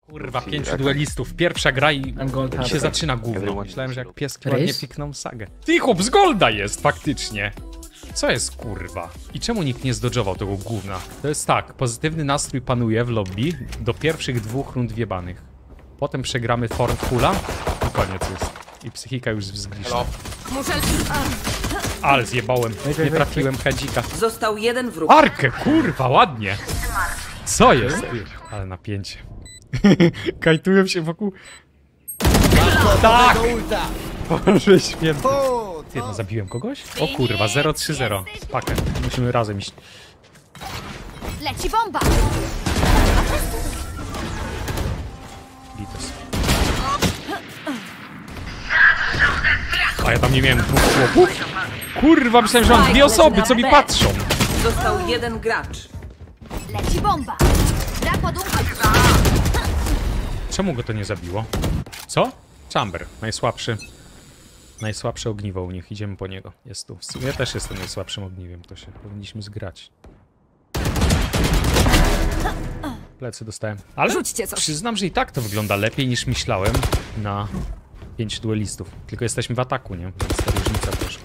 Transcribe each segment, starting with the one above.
Kurwa, 5 duelistów. Pierwsza gra i się zaczyna gówno. Myślałem, że jak pieski ładnie pikną sagę. Ty, chłop z Golda jest faktycznie. Co jest, kurwa? I czemu nikt nie zdodżował tego gówna? To jest tak, pozytywny nastrój panuje w lobby do pierwszych 2 rund wjebanych. Potem przegramy form fulla i koniec jest. I psychika już zgliszcza. Ale zjebałem. Nie trafiłem hedzika. Został jeden wróg. Arkę, kurwa, ładnie. Co jest? Ale napięcie. Kajtują się wokół. Tak! Boże święty. Ty, no zabiłem kogoś? O kurwa, 0-3-0. Pakę, musimy razem iść. Leci bomba! Litos. A ja tam nie miałem 2 chłopów? Kurwa, myślałem, że mam 2 osoby, co mi patrzą. Został jeden gracz. Leci bomba! Brak ładunku! Czemu go to nie zabiło? Co? Chamber, najsłabszy. Najsłabsze ogniwo u nich, idziemy po niego. Jest tu. Ja też jestem najsłabszym ogniwiem, to się powinniśmy zgrać. Plecy dostałem. Ale przyznam, że i tak to wygląda lepiej niż myślałem na 5 duelistów. Tylko jesteśmy w ataku, nie? Jest ta różnica troszkę.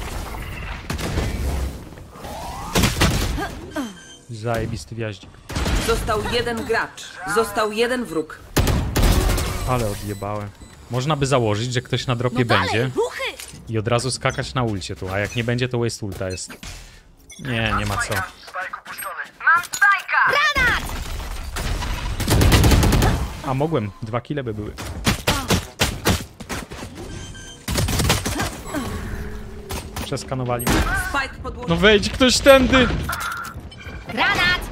Zajebisty wjaździk. Został jeden gracz. Został jeden wróg. Ale odjebałem. Można by założyć, że ktoś na dropie będzie i od razu skakać na ulcie tu, a jak nie będzie, to waste ulta jest. Nie, nie ma co. Mam spajka! Granat! A mogłem, 2 kile by były. Przeskanowali mnie. Spike podłożony. No wejdź ktoś tędy! Granat!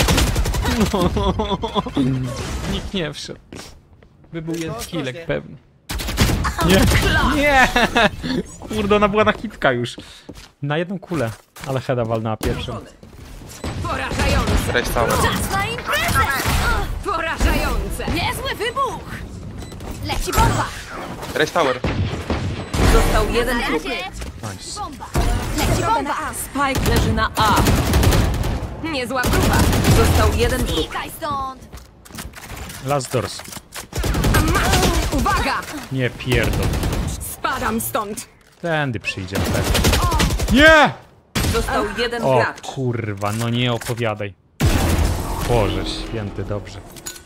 Nikt nie wszedł. By był jeden kilek pewnie. Nie, nie! Kurde, ona była na hitka już. Na jedną kulę, ale heada walnęła pierwszą. Porażające. Czas na imprezę! Porażające. Niezły wybuch! Leci bomba! Race Tower. Został jeden wróg. Nice. Bomba! Leci bomba! Spike leży na A. Niezła próba. Został jeden wróg. Klikaj stąd! Last doors. Uwaga! Nie pierdol. Spadam stąd. Tędy przyjdzie na pewno. Nie! Został jeden O gracz. kurwa, no nie opowiadaj. Boże święty, dobrze.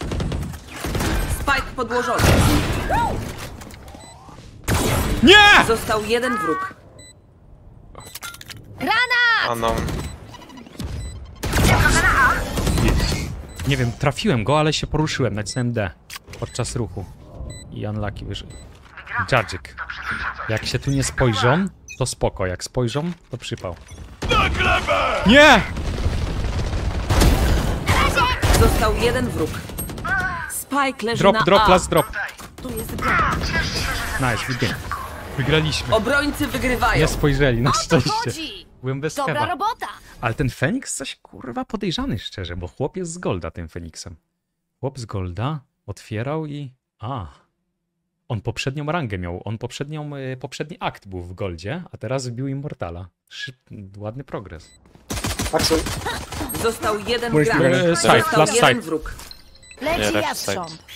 Spike podłożony. Nie! Został jeden wróg. Granat! Unknown. Nie wiem, trafiłem go, ale się poruszyłem, nacisnąłem D podczas ruchu. I unlucky wyszedł. Jadżyk. Jak się tu nie spojrzą, to spoko. Jak spojrzą, to przypał. Nie! Został jeden wróg. Spike leży Drop, na drop, A. last drop. Tu jest granat. Nice, widzę. Wygraliśmy. Obrońcy wygrywają. Nie spojrzeli, na O to szczęście. chodzi! Byłem bez Dobra heada. robota! Ale ten Feniks coś kurwa podejrzany szczerze, bo chłop jest z Golda tym Feniksem. Chłop z Golda otwierał i... On poprzednią rangę miał, poprzedni akt był w Goldzie, a teraz wbił Immortala. Ładny progres. Został jeden Side, gracz. Został last jeden side. wróg. Leci Nie, left jastrząb! side.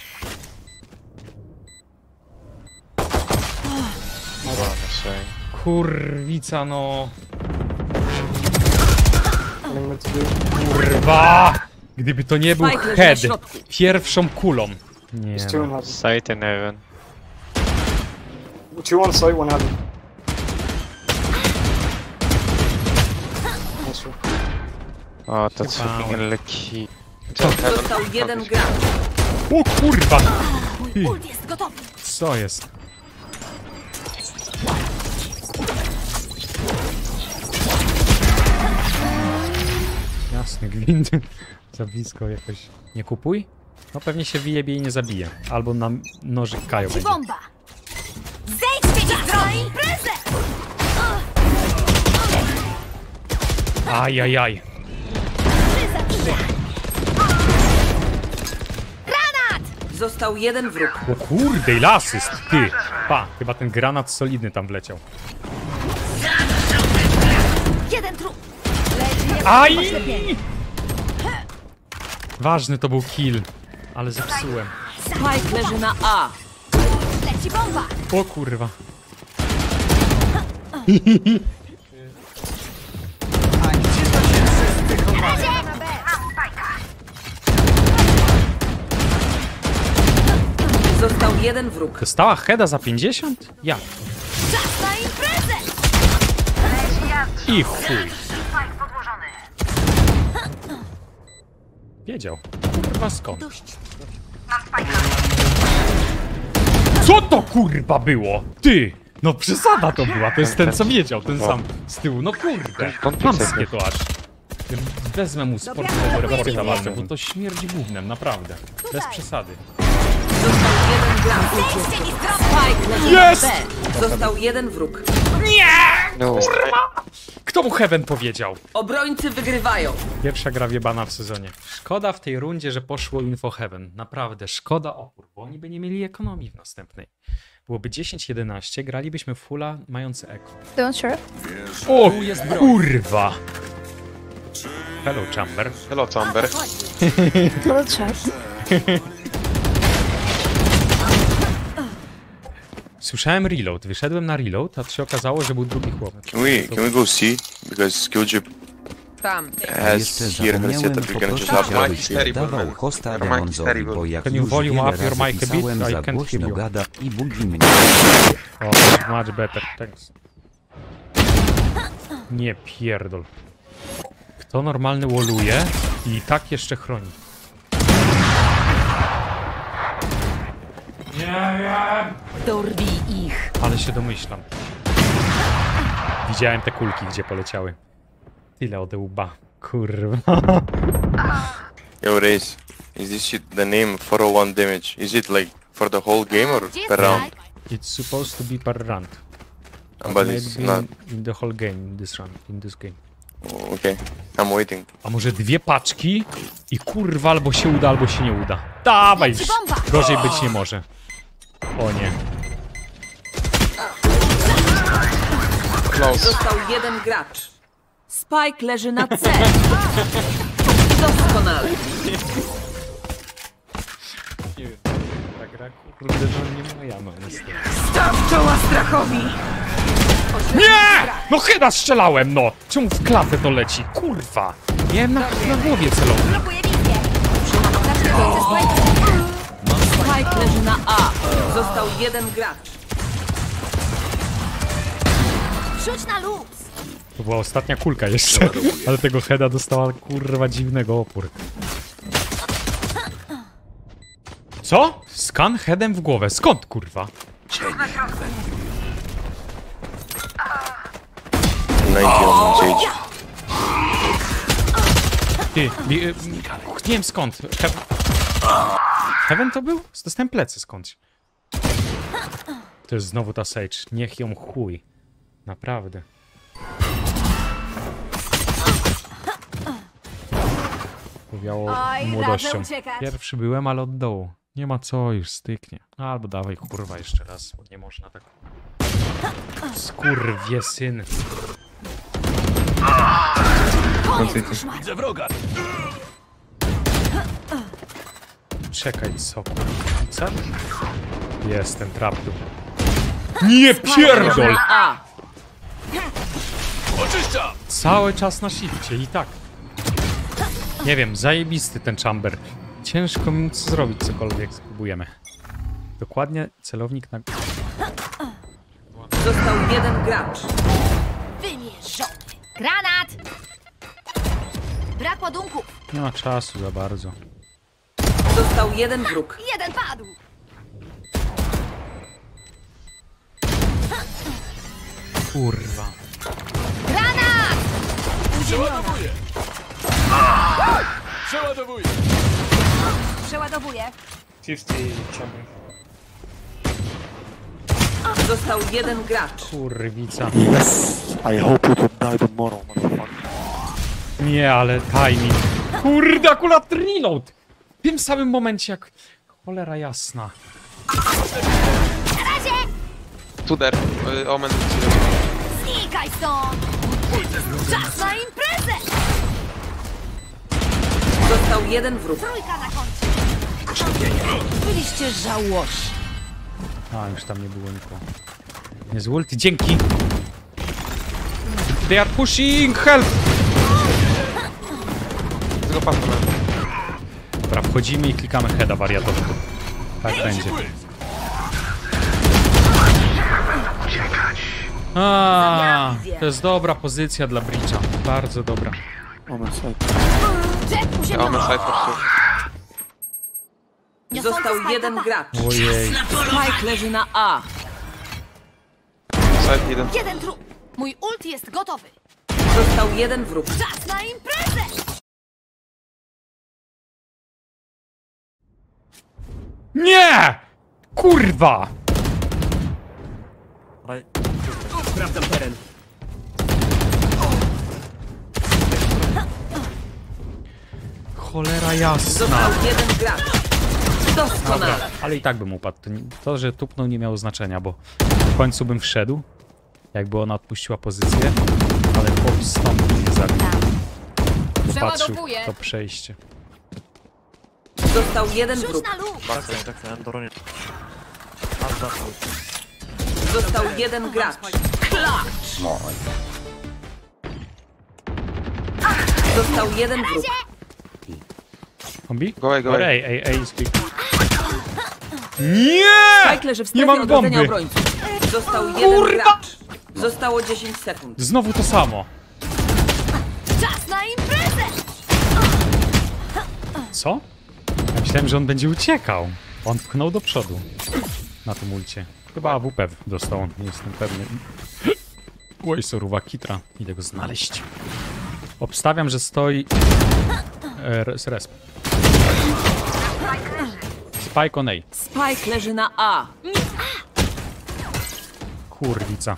Kurwica no... Kurwa! Gdyby to nie był Spike leży head na środku. pierwszą kulą. Nie There's two in no. heaven. Sight in heaven. 2 on site, 1 heaven. Nice one. Oh, that's Wow. fucking lucky. Został jeden gracz. O kurwa! Mój ult jest gotowy! Co jest? Jasny gwint. Za blisko jakoś. Nie kupuj? No pewnie się wyjebie i nie zabije. Albo nam nożyk Kajo Leci będzie. bomba! Zejdź mnie z drogi! Imprezę! Ajajaj. Granat! Został jeden wróg. O kurde, ile asyst, ty. Pa, chyba ten granat solidny tam wleciał. Jeden trup! Leci Aj! oślepienie. Ważny to był kill, ale zepsułem. Spike leży na A. Leci bomba! O kurwa. Został jeden wróg. Dostała heada za 50? Ja. Czas na imprezę! I chuj. Wiedział. Kurwa skąd? Co to kurwa było? Ty! No przesada to była, to jest ten co wiedział, ten sam z tyłu. No kurde, chamskie to aż. Wezmę mu sportowego reporta walczę, bo to śmierdzi gównem, naprawdę. Bez przesady. Został jeden gracz. Zejdźcie mi z drogi! Spike leży Jest! na B. Został jeden wróg. No. Kto mu Heaven powiedział? Obrońcy wygrywają. Pierwsza gra wiebana w sezonie. Szkoda w tej rundzie, że poszło info Heaven. Naprawdę, szkoda opór, bo oni by nie mieli ekonomii w następnej. Byłoby 10-11, gralibyśmy fulla mający eko. Don't sure. O, kurwa! Hello, Chamber. Hello, Chamber. Hello, chat. Słyszałem reload, wyszedłem na reload, a się okazało, że był drugi chłopak. Can we go see? Because Skillchip Tam. has here her setup. We can just have Mike one. is terrible, dawał man. hosta Mike is Demonzowi, terrible. bo jak Can you już volume wiele up your razy mic a bit? pisałem, I za can't hear głośno you. gada i budzi mnie. O, much better, thanks. Nie pierdol. Kto normalny walluje i tak jeszcze chroni? Nie wiem! Dorwij ich. Ale się domyślam. Widziałem te kulki, gdzie poleciały. Tyle ode łba. Kurwa. Yo, Race, is this shit the name 401 damage? Is it like for the whole game or per round? It's supposed to be per round. But it's Maybe not. in the whole game, in this round, in this game. Oh, okay, I'm waiting. A może dwie paczki i kurwa albo się uda, albo się nie uda. Dawaj już. Gorzej być nie może. O nie. Został jeden gracz. Spike leży na C. Doskonale. Ta gra kurde, no nie moja, no niestety. Staw czoła strachowi. Nie! No chyba strzelałem, no! Czemu w klatę to leci? Kurwa! Miałem na głowie celowo. Blokuję wizję! Zacznę końce spajki! Spike leży na A. Został jeden gracz. Wrzuć na luz! To była ostatnia kulka jeszcze, ale tego heada dostała kurwa dziwnego opór. Co? Skan headem w głowę. Skąd kurwa? 90 on Sage. Ty, nie wiem skąd. Heaven to był? Dostałem plecy skądś. To jest znowu ta Sage. Niech ją chuj. Naprawdę. Powiało Oj, młodością. radzę uciekać. Pierwszy byłem, ale od dołu. Nie ma co, już styknie. Albo dawaj kurwa jeszcze raz, bo nie można tak. Skurwie syn. Widzę Czekaj, co kurwa? Co? Jestem trap tu. Nie pierdol! A. Cały czas na shifcie i tak. Nie wiem, zajebisty ten chamber. Ciężko mi móc zrobić cokolwiek, spróbujemy. Dokładnie celownik na... Został jeden gracz. Wymierzony! Granat! Brak ładunków! Nie ma czasu za bardzo. Został jeden wróg. Jeden padł! Kurwa. Granat! Przeładowuję! 50 chamber. Został jeden gracz. Kurwica. I hope you don't die tomorrow, motherfucker. Nie, ale timing. Kurde, akurat reload! W tym samym momencie jak... Cholera jasna. Na razie! Two there. Omen. Znikaj stąd! Czas na imprezę! Został jeden wróg. Trójka na koncie! Byliście żałośni. A, już tam nie było nikogo. Nie z ulti, dzięki! They are pushing! Help! Tylko patrzę. Dobra, wchodzimy i klikamy heada wariatowego. Tak będzie. A, to jest dobra pozycja dla Breacha. Bardzo dobra. Omen side. Omen side for sure. Został jeden gracz. Ojej. Spike leży na A. Side jeden. Jeden trup. Mój ult jest gotowy. Został jeden wróg. Czas na imprezę! Nie! Kurwa! Right. Cholera jasna. Został jeden gracz. Doskonale. Ale i tak bym upadł. To, że tupnął, nie miało znaczenia, bo w końcu bym wszedł. Jakby ona odpuściła pozycję. Ale chłop stąd mnie zabił. Popatrzył Przeładowuję. to przejście. Został jeden Rzuć wróg. na luz. Tak, I'm Doronie. Został jeden gracz. Został jeden wróg. Kombi? Go away, go away. Ej, speak. Nie! Spike leży w Nie strefie mam ogrodzenia bomby. obrońców. Został jeden gracz. Zostało 10 sekund. Znowu to samo. Czas na imprezę! Co? Ja myślałem, że on będzie uciekał. On pchnął do przodu. Na tym ulcie. Chyba AWP dostał, nie jestem pewny. Oj, soruwa kitra. Idę go znaleźć. Obstawiam, że stoi... resp. Spike on A. Spike leży na A. Kurwica.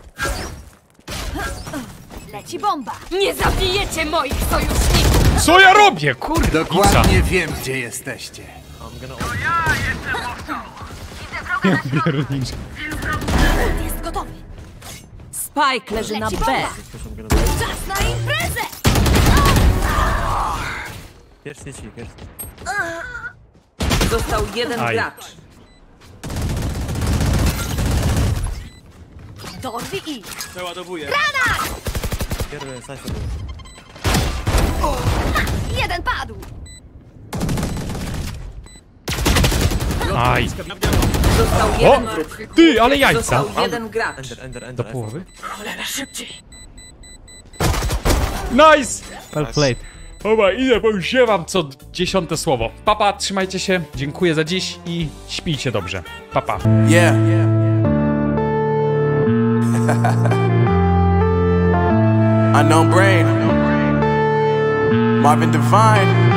Leci bomba. Nie zabijecie moich sojuszników. Co ja robię? Kurwica. Dokładnie wiem, gdzie jesteście. Pierniczę. Ult jest gotowy. Spike leży na Leci B. bomba. Czas na imprezę! Pierwszy ci, pierwszy. Został jeden Aj. gracz. Dorwij ich. Pierwszy side. Jeden padł. Aj. Został O! jeden wróg. Ty, ale jajca. Został jeden gracz. Ender. Do połowy. Nice! Well played. Dobra, idę, bo już ziewam co 10 słowo. Papa, trzymajcie się, dziękuję za dziś i śpijcie dobrze. Papa. Yeah. Unknown Brain. Marvin Divine.